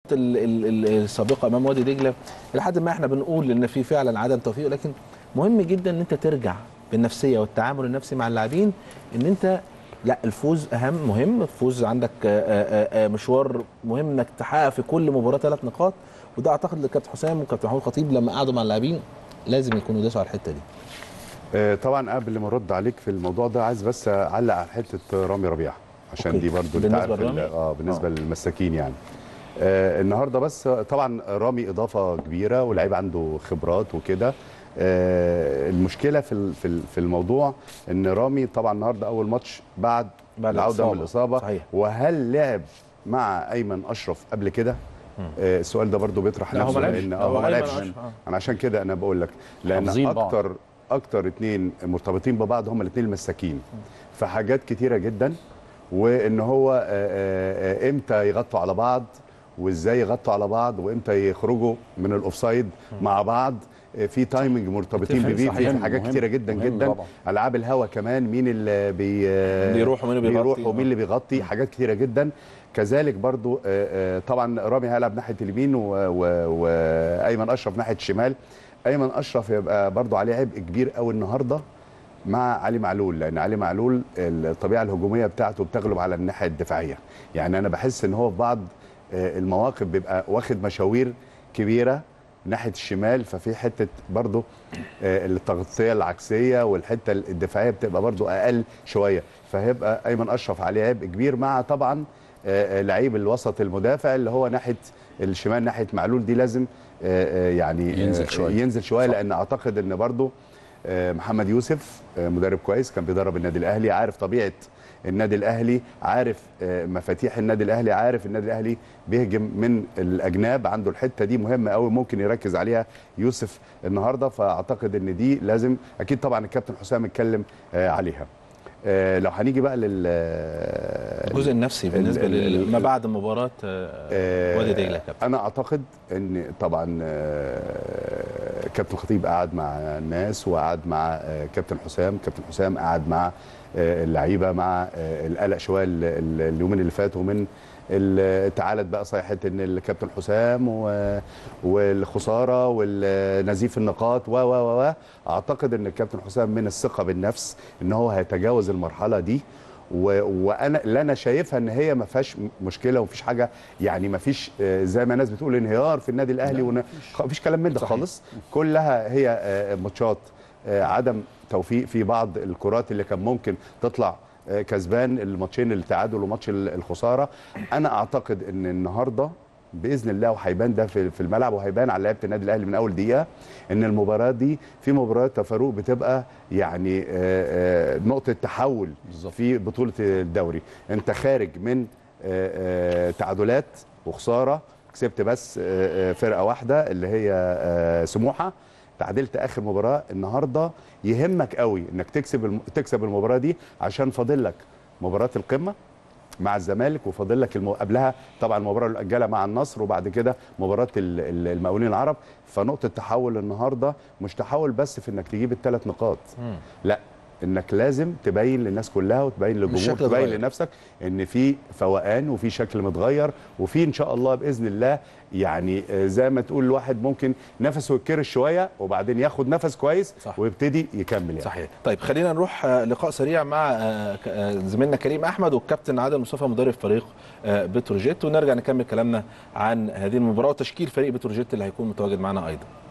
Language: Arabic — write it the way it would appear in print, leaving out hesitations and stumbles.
السابقه امام وادي دجله لحد ما احنا بنقول ان في فعلا عدم توفيق، لكن مهم جدا ان انت ترجع بالنفسيه والتعامل النفسي مع اللاعبين ان انت لا، الفوز اهم، مهم الفوز عندك. مشوار مهم انك تحقق في كل مباراه 3 نقاط، وده اعتقد الكابتن حسام والكابتن محمود خطيب لما قعدوا مع اللاعبين لازم يكونوا داسوا على الحته دي. طبعا قبل ما ارد عليك في الموضوع ده عايز بس اعلق على حته رامي ربيعه عشان أوكي. دي برضو بالنسبه لرامي بالنسبه للمساكين يعني. النهارده بس طبعا رامي اضافه كبيره ولاعيب عنده خبرات وكده. المشكله في الموضوع ان رامي طبعا النهارده اول ماتش بعد العوده من الاصابه. صحيح. وهل لعب مع ايمن اشرف قبل كده؟ السؤال ده برضو بيطرح نفسه لان هو ما لعبش. انا عشان كده انا بقول لك لان اكتر اتنين مرتبطين ببعض هم الاثنين المساكين في حاجات كتيره جدا، وان هو امتى يغطوا على بعض وازاي يغطوا على بعض وامتى يخرجوا من الاوفسايد مع بعض، في تايمنج مرتبطين بيه في حاجات كتيره جدا جدا طبعا. العاب الهوا كمان مين اللي بيروح ومين اللي بيغطي حاجات كتيره جدا. كذلك برضو طبعا رامي هيلعب ناحيه اليمين وايمن اشرف ناحيه الشمال. ايمن اشرف يبقى برضو عليه عبء كبير قوي النهارده مع علي معلول، لان علي معلول الطبيعه الهجوميه بتاعته بتغلب على الناحيه الدفاعيه. يعني انا بحس ان هو في بعض المواقف بيبقى واخد مشاوير كبيره ناحيه الشمال، ففي حته برضو التغطيه العكسيه والحته الدفاعيه بتبقى برضو اقل شويه، فهيبقى ايمن اشرف عليه عبء كبير مع طبعا لعيب الوسط المدافع اللي هو ناحيه الشمال ناحيه معلول دي لازم يعني ينزل شويه لان اعتقد ان برضو محمد يوسف مدرب كويس كان بيدرب النادي الاهلي، عارف طبيعه النادي الاهلي، عارف مفاتيح النادي الاهلي، عارف النادي الاهلي بيهجم من الاجناب، عنده الحته دي مهمه قوي ممكن يركز عليها يوسف النهارده. فاعتقد ان دي لازم اكيد طبعا الكابتن حسام اتكلم عليها. لو هنيجي بقى الجزء النفسي بالنسبه لما بعد مباراه وادي دجله. انا اعتقد ان طبعا كابتن خطيب قعد مع الناس وقعد مع كابتن حسام قعد مع اللعيبه مع القلق شويه اليومين اللي فاتوا من تعالت بقى صيحه ان الكابتن حسام والخساره والنزيف النقاط و اعتقد ان الكابتن حسام من الثقه بالنفس ان هو هيتجاوز المرحله دي، وانا اللي انا شايفها ان هي ما فيهاش مشكله ومفيش حاجه، يعني ما فيش زي ما الناس بتقول انهيار في النادي الاهلي ما فيش كلام من ده خالص. كلها هي ماتشات عدم توفيق في بعض الكرات اللي كان ممكن تطلع كسبان، الماتشين التعادل وماتش الخساره. انا اعتقد ان النهارده باذن الله وهيبان ده في الملعب وهيبان على لعيبه النادي الاهلي من اول دقيقه ان المباراه دي في مباريات فاروق بتبقى يعني نقطه تحول في بطوله الدوري. انت خارج من تعادلات وخساره، كسبت بس فرقه واحده اللي هي سموحه، تعادلت اخر مباراه. النهارده يهمك قوي انك تكسب المباراه دي عشان فاضل لك مباراه القمه مع الزمالك وفاضل لك قبلها طبعا المباراه المؤجله مع النصر وبعد كده مباراه المقاولين العرب. فنقطه تحول النهارده مش تحول بس في انك تجيب ال3 نقاط، لا، انك لازم تبين للناس كلها وتبين للجمهور تبين لنفسك ان في فوقان وفي شكل متغير وفي ان شاء الله باذن الله، يعني زي ما تقول الواحد ممكن نفسه يتكرش شويه وبعدين ياخد نفس كويس صح. ويبتدي يكمل يعني. صحيح. طيب خلينا نروح لقاء سريع مع زميلنا كريم احمد والكابتن عادل مصطفى مدرب فريق بتروجيت، ونرجع نكمل كلامنا عن هذه المباراه وتشكيل فريق بتروجيت اللي هيكون متواجد معنا ايضا.